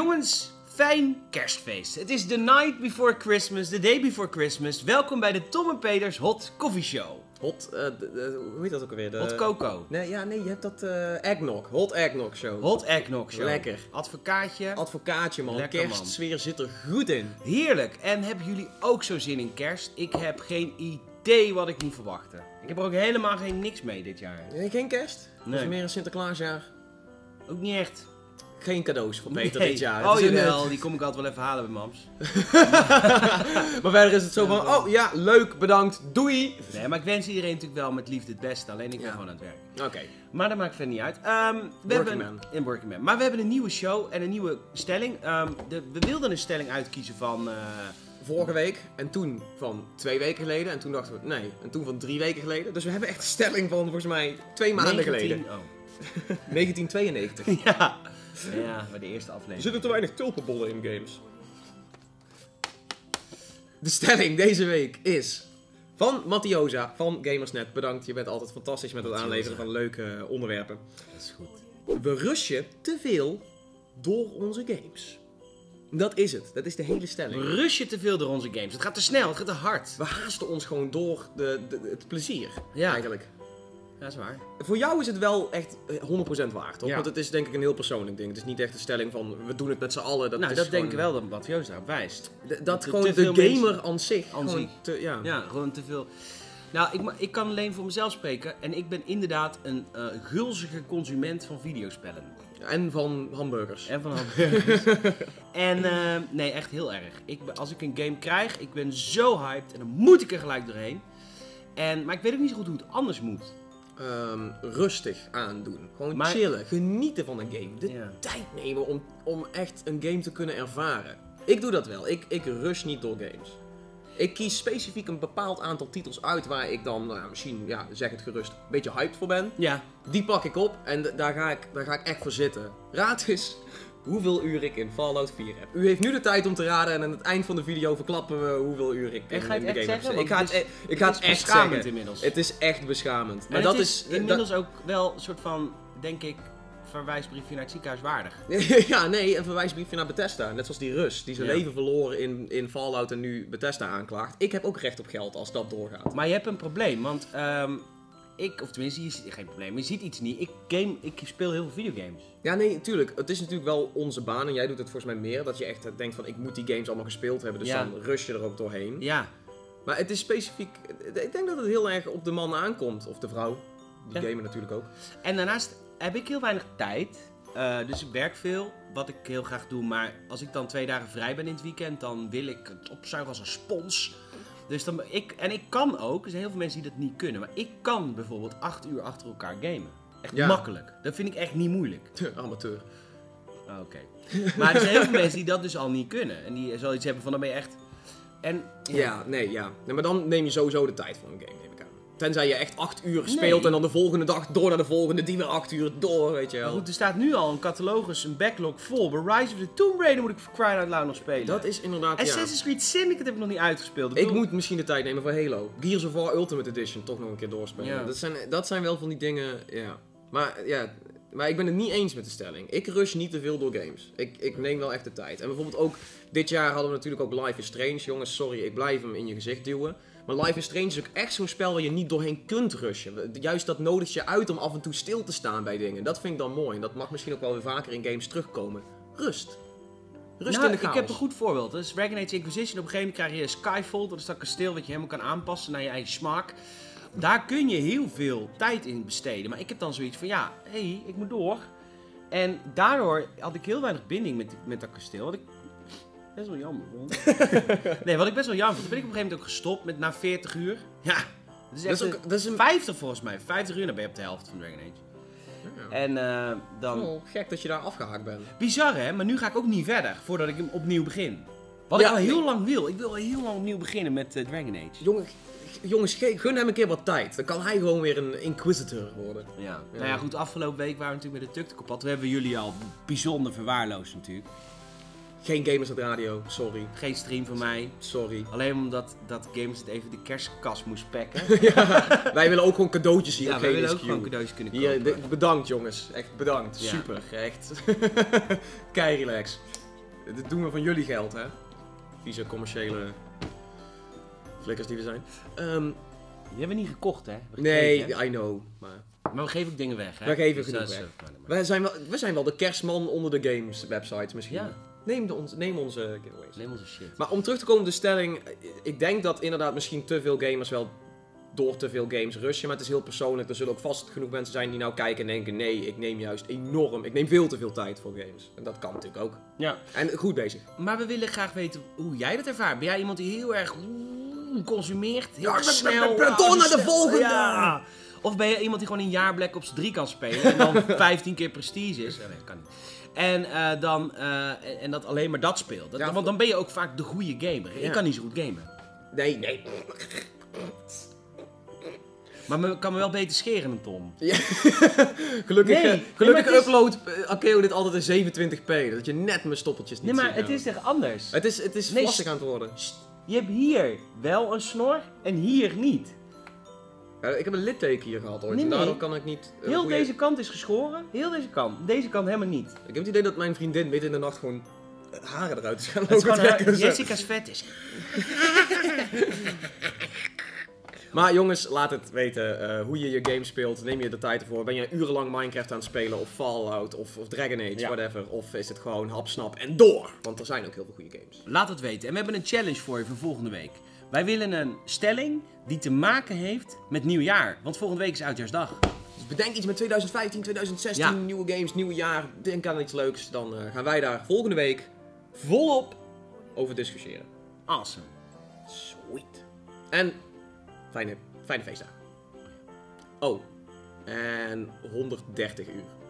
Jongens, fijn kerstfeest. Het is the night before Christmas, the day before Christmas. Welkom bij de Tom en Peters Hot Coffee Show. Hoe heet dat ook alweer? Hot Coco. Nee, je hebt dat eggnog. Hot eggnog show. Hot Eggnog Show. Lekker. Advocaatje, man. Lekker, Kerstsfeer zit er goed in. Heerlijk. En hebben jullie ook zo zin in kerst? Ik heb geen idee wat ik moet verwachten. Ik heb er ook helemaal niks mee dit jaar. Nee, geen kerst? Nee. Het is meer een Sinterklaasjaar. Ook niet echt. Geen cadeaus voor Peter dit jaar. Oh het is jawel, die kom ik altijd wel even halen bij mams. Maar verder is het zo van, oh ja, leuk, bedankt, doei. Nee, maar ik wens iedereen natuurlijk wel met liefde het beste. Alleen ik ben gewoon aan het werk. Oké. Maar dat maakt verder niet uit. Working Man. Maar we hebben een nieuwe show en een nieuwe stelling. We wilden een stelling uitkiezen van... Vorige week en toen van 2 weken geleden. En toen dachten we, nee. En toen van 3 weken geleden. Dus we hebben echt een stelling van volgens mij 2 maanden geleden. 1992. Ja, bij de eerste aflevering. Er zitten te weinig tulpenbollen in games. De stelling deze week is van Mattiosa van Gamersnet. Bedankt, je bent altijd fantastisch met het aanleveren van leuke onderwerpen. Dat is goed. We rushen te veel door onze games. Dat is het. Dat is de hele stelling. We rushen te veel door onze games. Het gaat te snel, het gaat te hard. We haasten ons gewoon door het plezier, eigenlijk. Ja, dat is waar. Voor jou is het wel echt 100% waar, toch? Ja. Want het is denk ik een heel persoonlijk ding. Het is niet echt een stelling van, we doen het met z'n allen. Dat gewoon... denk ik wel dat Matthias daarop wijst. Dat gewoon de gamer aan zich. Ja, gewoon te veel. Nou, ik kan alleen voor mezelf spreken. En ik ben inderdaad een gulzige consument van videospellen. En van hamburgers. En nee, echt heel erg. Als ik een game krijg, ik ben zo hyped. En dan moet ik er gelijk doorheen. Maar ik weet ook niet zo goed hoe het anders moet. Rustig aandoen. Gewoon chillen. Genieten van een game. De tijd nemen om echt een game te kunnen ervaren. Ik doe dat wel. Ik rush niet door games. Ik kies specifiek een bepaald aantal titels uit waar ik dan, misschien, zeg het gerust, een beetje hyped voor ben. Ja. Die pak ik op en daar ga ik echt voor zitten. Raad eens hoeveel uur ik in Fallout 4 heb. U heeft nu de tijd om te raden en aan het eind van de video verklappen we hoeveel uur ik in de game heb. Ik ga het echt zeggen. Inmiddels. Het is echt beschamend. Maar en dat het is inmiddels ook wel een soort van, denk ik, verwijsbriefje naar het ziekenhuis waardig. Ja, nee, een verwijsbriefje naar Bethesda. Net zoals die Rus, die zijn leven verloren in Fallout en nu Bethesda aanklaagt. Ik heb ook recht op geld als dat doorgaat. Maar je hebt een probleem, want of tenminste, geen probleem, je ziet iets niet. Ik speel heel veel videogames. Ja, nee, tuurlijk. Het is natuurlijk wel onze baan en jij doet het volgens mij meer. Dat je echt denkt van, ik moet die games allemaal gespeeld hebben, dus dan rush je er ook doorheen. Ja. Maar het is specifiek, ik denk dat het heel erg op de man aankomt, of de vrouw. Die gamen natuurlijk ook. En daarnaast heb ik heel weinig tijd, dus ik werk veel, wat ik heel graag doe. Maar als ik dan 2 dagen vrij ben in het weekend, dan wil ik het opzuigen als een spons. Dus ik kan ook, er zijn heel veel mensen die dat niet kunnen, maar ik kan bijvoorbeeld 8 uur achter elkaar gamen. Echt makkelijk. Dat vind ik echt niet moeilijk. Amateur. Oké. Maar er zijn heel veel mensen die dat dus al niet kunnen. En die zoiets hebben van, dan ben je echt... Nee, maar dan neem je sowieso de tijd voor een game, neem ik aan. Tenzij je echt 8 uur speelt en dan de volgende dag door naar de volgende, die weer 8 uur door, weet je wel. Maar goed, er staat nu al een catalogus, een backlog vol. Bij Rise of the Tomb Raider moet ik voor Crying Out Loud nog spelen. Dat is inderdaad, Assassin's Creed Syndicate heb ik nog niet uitgespeeld. Ik moet misschien de tijd nemen voor Halo. Gears of War Ultimate Edition toch nog een keer doorspelen. Ja. Dat zijn wel van die dingen, Maar ik ben het niet eens met de stelling. Ik rush niet te veel door games. Ik neem wel echt de tijd. En bijvoorbeeld ook, dit jaar hadden we natuurlijk ook Life is Strange. Jongens, sorry, ik blijf hem in je gezicht duwen. Maar Life is Strange is ook echt zo'n spel waar je niet doorheen kunt rushen. Juist dat nodigt je uit om af en toe stil te staan bij dingen. Dat vind ik dan mooi. En dat mag misschien ook wel weer vaker in games terugkomen. Rust in de chaos. Ik heb een goed voorbeeld. Dat is Dragon Age Inquisition. Op een gegeven moment krijg je Skyfall. Dat is dat kasteel wat je helemaal kan aanpassen naar je eigen smaak. Daar kun je heel veel tijd in besteden. Maar ik heb dan zoiets van, ik moet door. En daardoor had ik heel weinig binding met dat kasteel. Wat ik best wel jammer vond. Nee, wat ik best wel jammer vond. Toen ben ik op een gegeven moment ook gestopt met na 40 uur. Ja, dat is 50 volgens mij. 50 uur, dan ben je op de helft van Dragon Age. Ja. En dan... Oh, gek dat je daar afgehaakt bent. Bizar hè, maar nu ga ik ook niet verder voordat ik hem opnieuw begin. Wat ik al heel lang wil. Ik wil al heel lang opnieuw beginnen met Dragon Age. Jongens, gun hem een keer wat tijd. Dan kan hij gewoon weer een Inquisitor worden. Ja. Nou ja, goed, afgelopen week waren we natuurlijk met de Tuktuk op pad. We hebben jullie al bijzonder verwaarloosd natuurlijk. Geen Gamers at Radio, sorry. Geen stream van mij. Sorry. Alleen omdat Gamers het even de kerstkast moest pakken. Wij willen ook gewoon cadeautjes hier op wij willen ook gewoon cadeautjes kunnen kopen. Bedankt jongens, echt bedankt. Ja. Super, echt. Kei relax. dit doen we van jullie geld, hè. Vieze commerciële flikkers die we zijn. Die hebben we niet gekocht, hè? Nee, Gekregen, hè? I know. Maar we geven ook dingen weg, hè? wij geven Dus genoeg dat is, weg. We zijn wel de kerstman onder de games websites misschien. Ja. Neem onze giveaways. Neem onze shit. Maar om terug te komen op de stelling. Ik denk dat inderdaad misschien te veel gamers wel door te veel games rushen. Maar het is heel persoonlijk. Er zullen ook vast genoeg mensen zijn die nou kijken en denken... Nee, ik neem juist ik neem veel te veel tijd voor games. En dat kan natuurlijk ook. Ja. En goed bezig. Maar we willen graag weten hoe jij dat ervaart. Ben jij iemand die heel erg consumeert? Heel erg snel. Door naar de volgende! Ja. Of ben je iemand die gewoon een jaar Black Ops 3 kan spelen en dan 15 keer prestige is? Nee, dat kan niet. En dat alleen maar dat speelt. Ja, want dan ben je ook vaak de goede gamer. Ja. Ik kan niet zo goed gamen. Nee. Maar ik kan me wel beter scheren dan Tom. Ja. Gelukkig Nee, maar het is- upload Akeo dit altijd in 27p. Dat je net mijn stoppeltjes niet Nee, maar ziet. het is echt anders. Het is Nee, lastig aan het worden. Je hebt hier wel een snor en hier niet. Ja, ik heb een litteken hier gehad ooit. Nee, En daardoor nee. kan ik niet... Heel goeie- deze kant is geschoren. Heel deze kant. Deze kant helemaal niet. Ik heb het idee dat mijn vriendin midden in de nacht gewoon haren eruit is gaan Het is lopen gewoon trekken, zo. Jessica's vet is. Maar jongens, laat het weten hoe je je game speelt. Neem je de tijd ervoor. Ben je urenlang Minecraft aan het spelen of Fallout of Dragon Age, Ja. whatever. Of is het gewoon hap, snap en door? Want er zijn ook heel veel goede games. Laat het weten. En we hebben een challenge voor je voor volgende week. Wij willen een stelling die te maken heeft met nieuwjaar. Want volgende week is Oudjaarsdag. Dus bedenk iets met 2015, 2016, Ja. nieuwe games, nieuwe jaar. Denk aan iets leuks. Dan gaan wij daar volgende week volop over discussiëren. Awesome. Sweet. En fijne feestdagen. Oh, en 130 uur.